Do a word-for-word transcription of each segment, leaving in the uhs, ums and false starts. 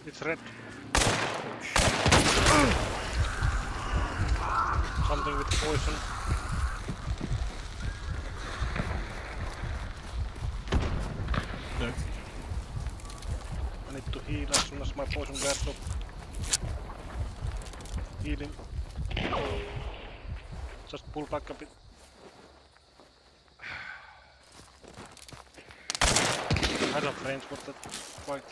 It's red. Something with poison. Next. I need to heal as soon as my poison wears off. Healing. Just pull back a bit. I don't range for that fight.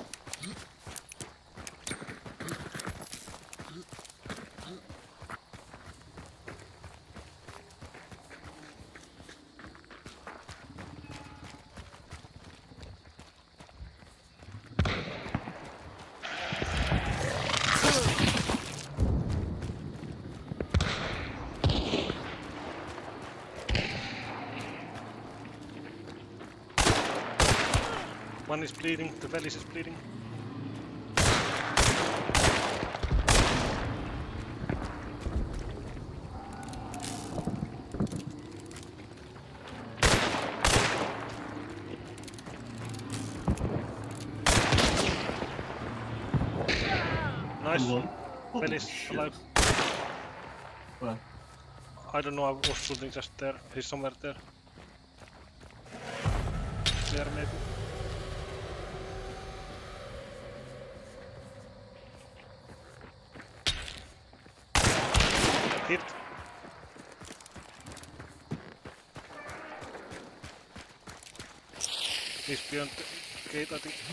One is bleeding, the Velis is bleeding. Nice. Velis alive. Where? I don't know, I was shooting just there. He's somewhere there. There maybe. Hit. He's beyond the gate, I think.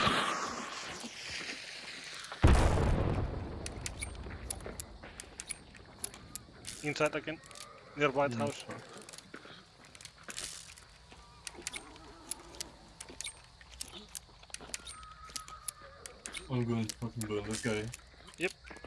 Inside again, near White House. I'm going to fucking burn this guy. Yep.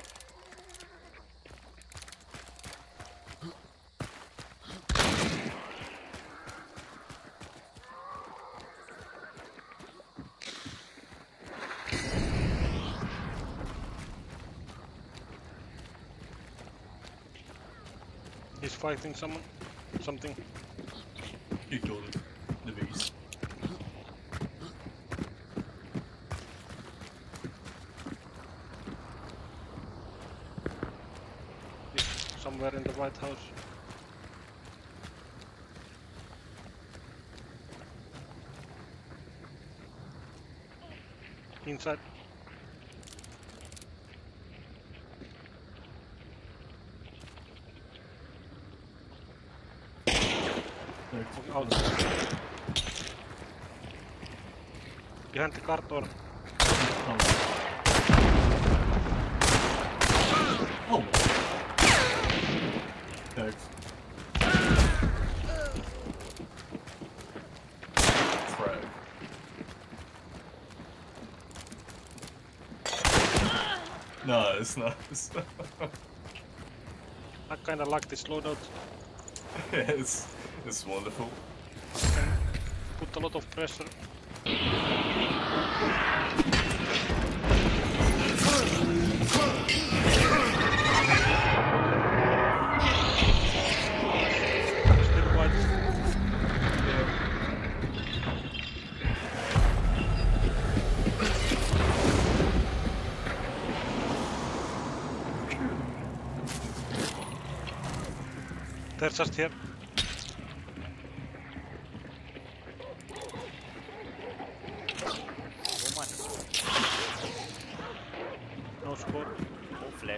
He's fighting someone, something. He killed him. The beast. He's somewhere in the White House. Inside. Out. Behind the car door. Oh! Thanks. Frag. Nice, nice. I kinda like this loadout. Yeah, it's, it's wonderful. Can put a lot of pressure. Still white. They're just here. No score. Oh, flashy.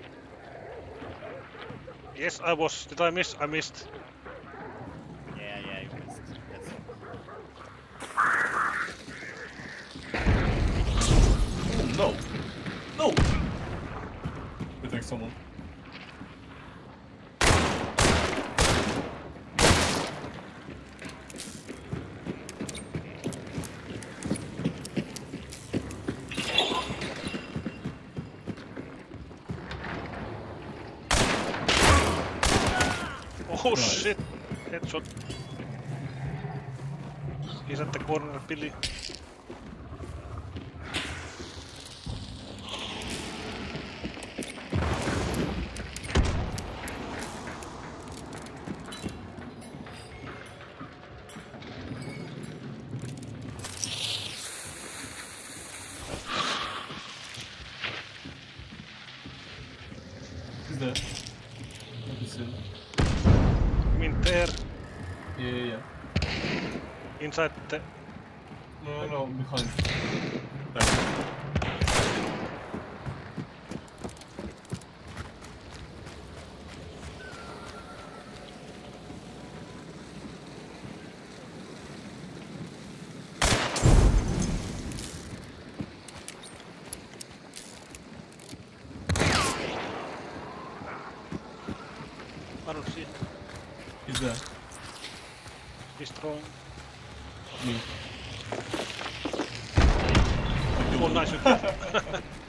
Yes, I was. Did I miss? I missed. Yeah, yeah, you missed. That's No! No! We think someone. Oh Right. shit! Headshot. He's at the corner, Billy. He's there. I can see him. You mean there? Yeah, yeah, yeah. Inside the... No, no, no, behind. There. I don't see it. He's there. He's throwing... Me. Oh, nice.